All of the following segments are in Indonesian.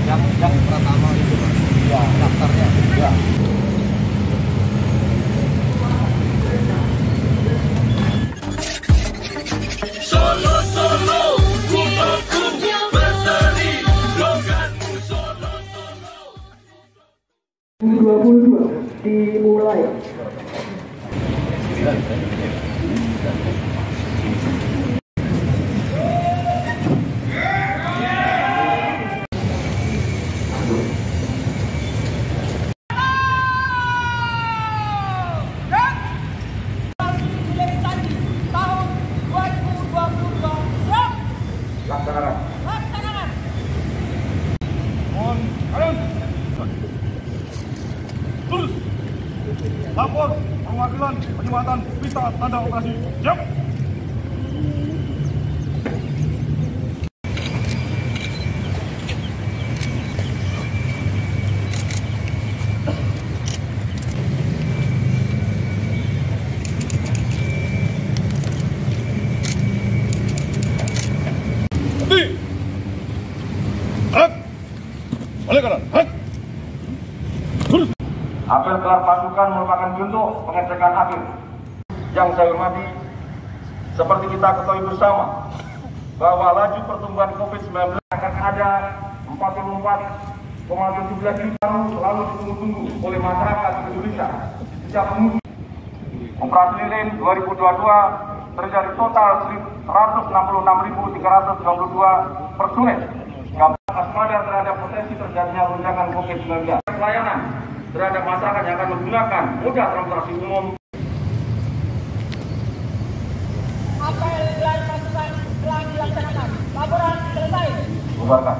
Yang pertama itu ya daftarnya ya. Solo solo rumahku berseri sloganmu solo solo. 2022 dimulai. Laksanakan. Mohon kalian. Terus. Lapor perwakilan penyematan pita tanda operasi. Siap. Balik kanan. Terus. Apel gelar pasukan merupakan bentuk pengecekan akhir. Yang saya hormati, seperti kita ketahui bersama bahwa laju pertumbuhan COVID-19 akan ada 44,17 juta selalu ditunggu-tunggu oleh masyarakat Indonesia sejak penghujung Operasi Lilin 2022 terjadi total 166.392 personel waspada terhadap potensi terjadinya lonjakan COVID-19. Pelayanan terhadap masyarakat yang akan menggunakan moda transportasi umum. Apel gelar pasukan telah dilaksanakan. Laporan selesai. Bubarkan.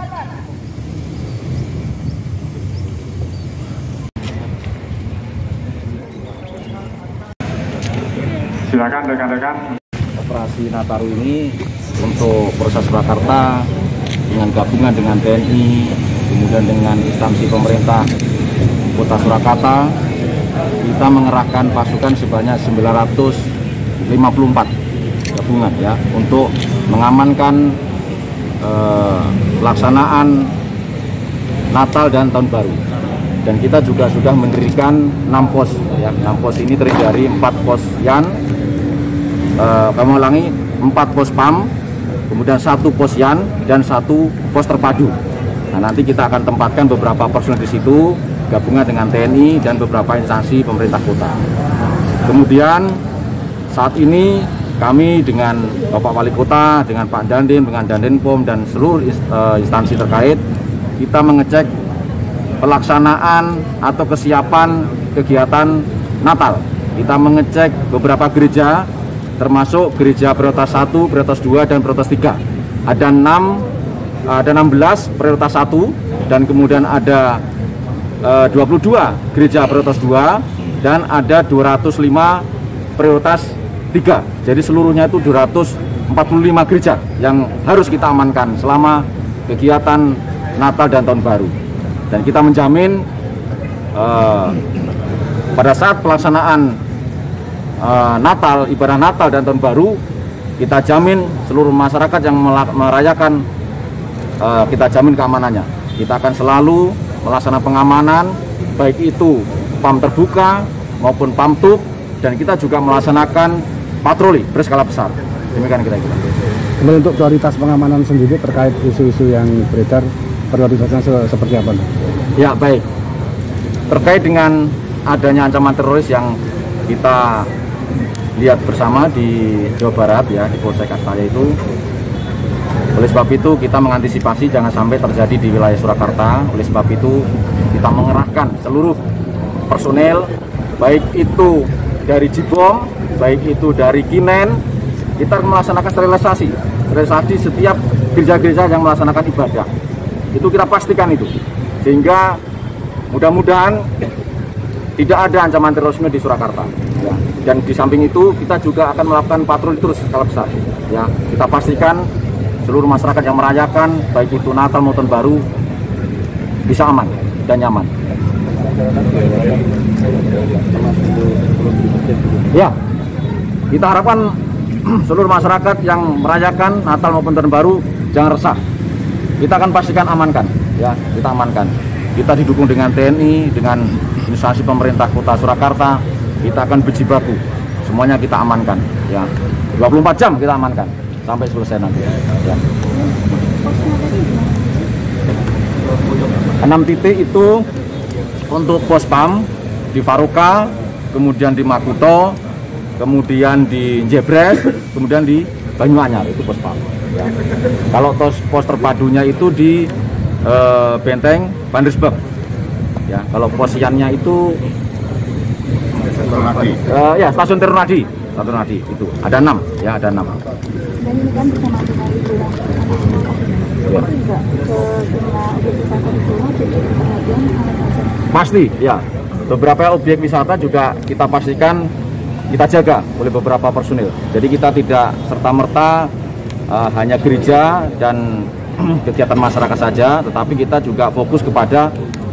Silakan rekan-rekan. Operasi Nataru ini untuk Polres Surakarta dengan gabungan dengan TNI, kemudian dengan instansi pemerintah Kota Surakarta, kita mengerahkan pasukan sebanyak 954 gabungan ya untuk mengamankan pelaksanaan Natal dan Tahun Baru. Dan kita juga sudah mendirikan 6 pos ya. 6 pos ini terdiri dari 4 pos Yan, kami ulangi 4 pos PAM, kemudian 1 pos Yan dan 1 pos terpadu. Nah, nanti kita akan tempatkan beberapa personel di situ gabungan dengan TNI dan beberapa instansi pemerintah kota. Kemudian saat ini kami dengan Bapak Wali Kota, dengan Pak Dandim, dengan Dandenpom dan seluruh instansi terkait, kita mengecek pelaksanaan atau kesiapan kegiatan Natal. Kita mengecek beberapa gereja, termasuk gereja prioritas 1, prioritas 2, dan prioritas 3. Ada 16 prioritas 1, dan kemudian ada 22 gereja prioritas 2, dan ada 205 prioritas 3. Jadi seluruhnya itu 245 gereja yang harus kita amankan selama kegiatan Natal dan Tahun Baru. Dan kita menjamin pada saat pelaksanaan Natal, ibadah Natal dan Tahun Baru, kita jamin seluruh masyarakat yang merayakan, kita jamin keamanannya. Kita akan selalu melaksanakan pengamanan, baik itu PAM terbuka maupun PAM tutup, dan kita juga melaksanakan patroli berskala besar. Demikian kira-kira. Kemudian untuk prioritas pengamanan sendiri terkait isu-isu yang beredar, prioritasnya seperti apa? Ya, baik. Terkait dengan adanya ancaman teroris yang kita lihat bersama di Jawa Barat ya, di Polsek Astaya itu, oleh sebab itu kita mengantisipasi jangan sampai terjadi di wilayah Surakarta. Oleh sebab itu kita mengerahkan seluruh personel, baik itu dari Jibom, baik itu dari Kinen. Kita melaksanakan sterilisasi setiap gereja-gereja yang melaksanakan ibadah. Itu kita pastikan itu, sehingga mudah-mudahan tidak ada ancaman terorisme di Surakarta ya. Dan di samping itu kita juga akan melakukan patroli terus skala besar ya. Kita pastikan seluruh masyarakat yang merayakan baik itu Natal maupun Baru bisa aman dan nyaman ya. Kita harapkan seluruh masyarakat yang merayakan Natal maupun Tahun Baru jangan resah kita akan pastikan amankan, ya, kita amankan. Kita didukung dengan TNI, dengan instansi pemerintah Kota Surakarta, kita akan berjibaku, semuanya kita amankan, ya. 24 jam kita amankan sampai selesai nanti. Ya. 6 titik itu untuk pos PAM di Faruka, kemudian di Makuto, kemudian di Jebres, kemudian di Banyuanyar, itu pos PAM. Ya. Kalau pos terpadunya itu di Benteng Bandersburg. Ya, kalau pos Yannya itu ya stasiun Terunadi itu ada 6, ya ada 6. Dan ini kan bersama dengan Ibu ya. Pasti, ya. Beberapa objek wisata juga kita pastikan kita jaga oleh beberapa personil. Jadi kita tidak serta-merta hanya gereja dan kegiatan masyarakat saja, tetapi kita juga fokus kepada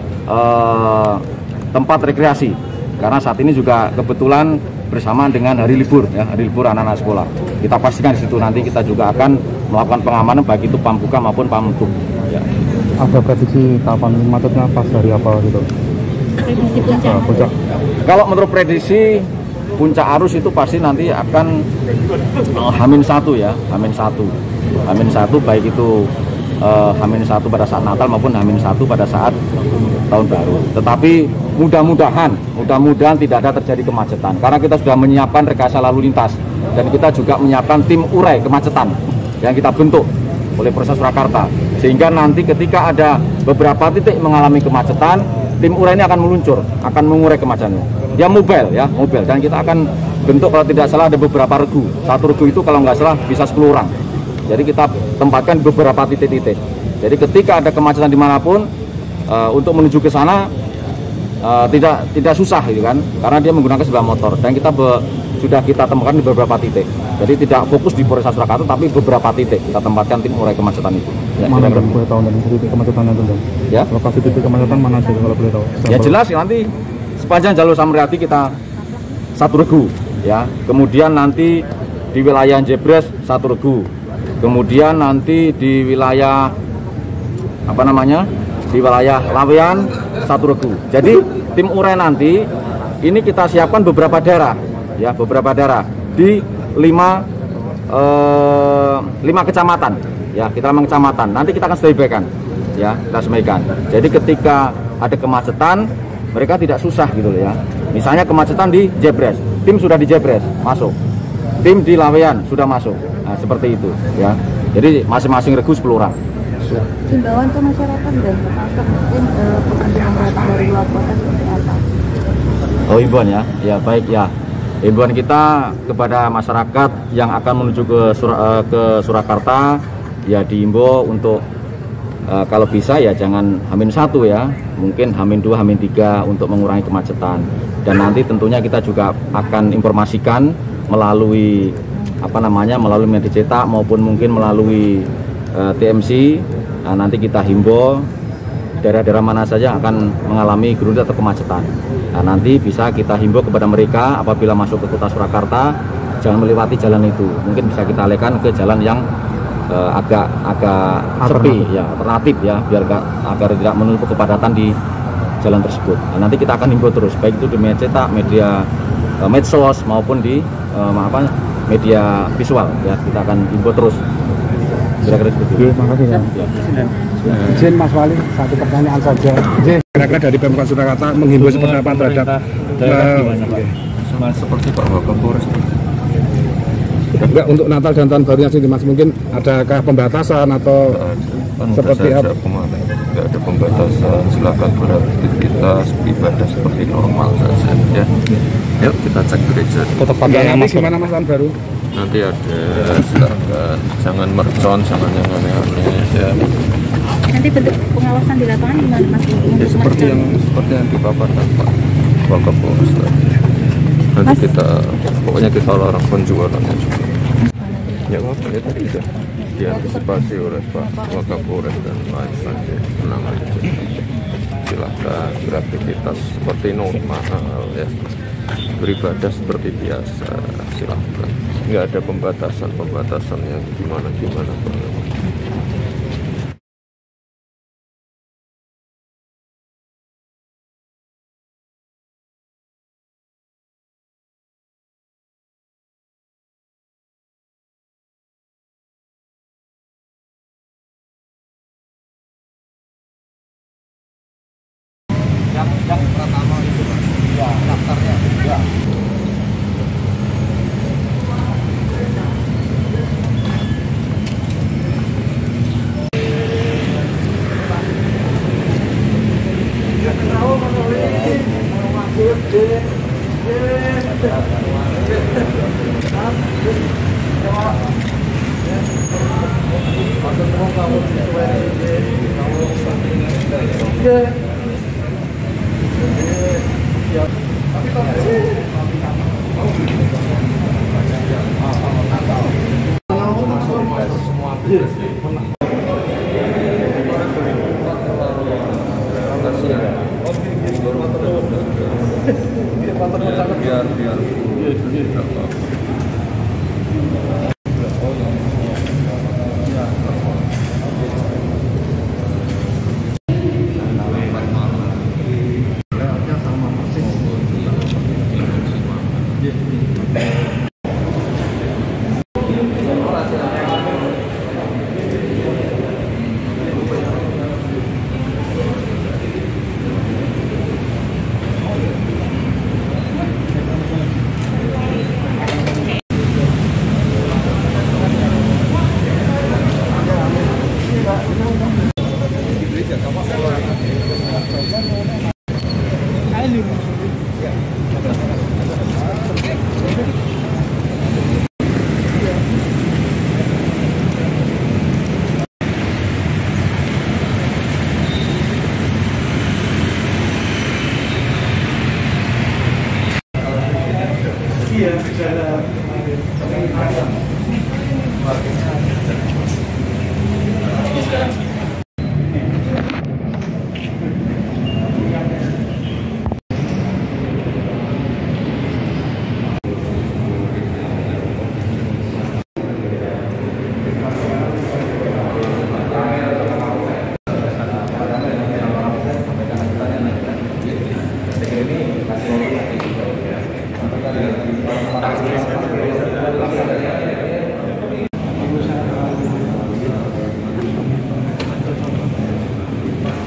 tempat rekreasi. Karena saat ini juga kebetulan bersamaan dengan hari libur, ya, hari libur anak-anak sekolah. Kita pastikan di situ nanti kita juga akan melakukan pengamanan baik itu Pambuka maupun Pamtuk. Ya. Ada prediksi kapan macetnya pas hari apa gitu? Prediksi puncak. Kalau menurut prediksi puncak arus itu pasti nanti akan H-1 ya, H-1 baik itu H-1 pada saat Natal maupun H-1 pada saat tahun baru. Tetapi mudah-mudahan tidak ada terjadi kemacetan karena kita sudah menyiapkan rekayasa lalu lintas dan kita juga menyiapkan tim urai kemacetan yang kita bentuk oleh Polres Surakarta, sehingga nanti ketika ada beberapa titik mengalami kemacetan, tim urai ini akan meluncur, akan mengurai kemacetannya. Dia mobile, dan kita akan bentuk, kalau tidak salah ada beberapa regu. Satu regu itu kalau nggak salah bisa 10 orang. Jadi kita tempatkan beberapa titik-titik. Jadi ketika ada kemacetan dimanapun, untuk menuju ke sana tidak susah, gitu kan, karena dia menggunakan sepeda motor. Dan kita sudah kita temukan di beberapa titik. Jadi tidak fokus di Polres Surakarta, tapi beberapa titik kita tempatkan tim urai kemacetan itu. Ya, mana yang boleh tahu dari titik kemacetan itu? Ya. Lokasi titik kemacetan mana saja kalau boleh tahu? Ya jelas nanti sepanjang jalur Samriati kita 1 regu, ya. Kemudian nanti di wilayah Jebres 1 regu. Kemudian nanti di wilayah di wilayah Lawean 1 regu. Jadi tim urai nanti ini kita siapkan beberapa daerah, ya, di 5 kecamatan, ya, kita 5 kecamatan. Nanti kita akan sesuaikan, ya, kita sesuaikan. Jadi ketika ada kemacetan mereka tidak susah gitu loh, ya. Misalnya kemacetan di Jebres, tim sudah di Jebres masuk, tim di Lawean sudah masuk. Nah, seperti itu, ya. Jadi masing-masing regu 10 orang. Himbauan ke masyarakat dan termasuk mungkin pengunjung dari luar kota seperti apa? Oh, himbauan ya, ya baik ya. Himbauan kita kepada masyarakat yang akan menuju ke Surakarta, ya diimbau untuk kalau bisa ya jangan H-1 ya, mungkin H-2, H-3 untuk mengurangi kemacetan. Dan nanti tentunya kita juga akan informasikan melalui melalui media cetak maupun mungkin melalui TMC. Nah, nanti kita himbau daerah-daerah mana saja akan mengalami gerunda atau kemacetan. Nah, nanti bisa kita himbau kepada mereka apabila masuk ke Kota Surakarta jangan melewati jalan itu. Mungkin bisa kita alihkan ke jalan yang agak sepi, ya, alternatif ya, agar tidak menumpuk kepadatan di jalan tersebut. Nah, nanti kita akan himbau terus, baik itu di media cetak, media medsos maupun di media visual, ya, kita akan himbau terus. Kira-kira seperti itu. Terima kasih ya. Izin Mas Wali, satu pertanyaan saja. Kira-kira dari Pemkot Surakarta menghimbau seperti apa terhadap sama seperti Pak Wakapolres. Enggak, untuk Natal dan Tahun Barunya sendiri Mas, mungkin adakah pembatasan atau seperti apa? Enggak ada pembatasan, silakan beraktif kita ibadah seperti normal saja ya. Yuk kita cek gereja. Tetap pakai nanti gimana Mas Tahun Baru? Nanti ada, silakan jangan mercon, jangan yang aneh-aneh ya. Nanti bentuk pengawasan di lapangan gimana Mas? Ya, seperti yang dipaparkan Pak Wakapolres tadi. Nanti pokoknya kita larang penjualannya juga. Ya apa ya tadi sudah diantisipasi oleh Pak Wakapolres dan lain-lain penanganan itu. Silahkan beraktivitas seperti normal ya, beribadah seperti biasa, silahkan. Nggak ada pembatasan yang gimana. yang pertama itu ya daftarnya ya.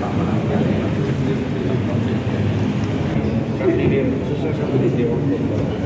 Ini sukses satu video.